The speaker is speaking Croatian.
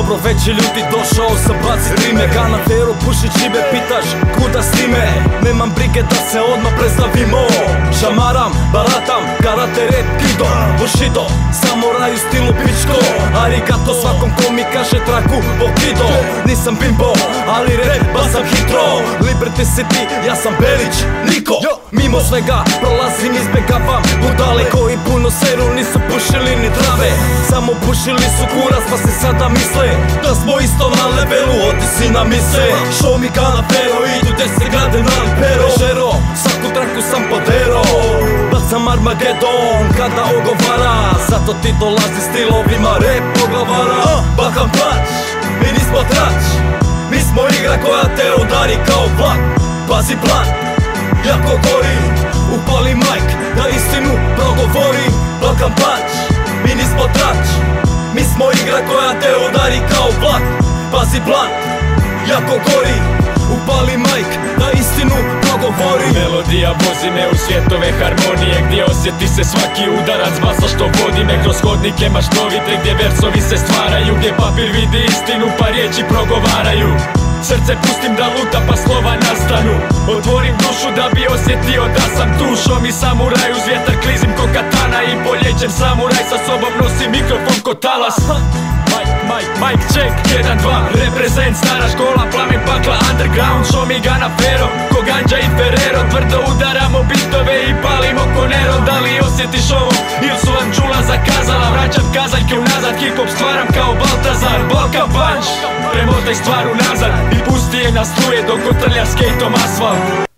Dobro veći ljudi, došao sam bacit rime. Ganaferu puši čibe, pitaš kuda s time. Nemam brige da se odmah predstavimo. Šamaram, baratam, karate rap kido Bushido, samuraj u stilu pičko. Arigato svakom ko mi kaže traku pokido. Nisam bimbo, ali rap basam hitro. Liberty City, ja sam Belić, Niko. Mimo svega prolazim, izbjegavam budale koji puno seru, nisu pušili ni trave. Samo pušili su kurac pa se sada misle da smo isto na levelu, odi si na mise. Show mi Ganafero, idu 10 grade na Lipero. Žero, svaku traku sam podero. Bacam Armagedon kada ogovara, zato ti dolazi stilovima rap poglavara. Balkan Punch, mi nismo trač, mi smo igra koja te udari kao vlak. Pazi plan, jako gori, upali mic da istinu progovori. Balkan Punch, mi nismo trač, mi smo igra koja te udari kao vlak. Pazi plan, jako gori, upali mic da istinu progovori. Melodija vozi me u svjetove harmonije, gdje osjeti se svaki udarac basa što vodi me kroz hodnike maštovite, gdje versovi se stvaraju, gdje papir vidi istinu pa riječi progovaraju. Srce pustim da luta pa slova nastanu, otvorim dušu da bi osjetio da sam tu. Show mi samuraj uz vjetar klizim ko katana i poljećem samuraj sa sobom nosim mikrofon ko talas. Mic check, 1-2, reprezent, stara škola, plamen pakla, underground. Show mi Ganafero, ko Ganja i Ferrero. Tvrdo udaramo bitove i palimo ko Neron. Da li osjetiš ovo, ili su vam čula zakazala? Vraćam kazaljke unazad, hip-hop stvaram kao Baltazar. Balkan Punch, premotaj stvar unazad i pusti je na struje dok otrlja skejtom asfalt.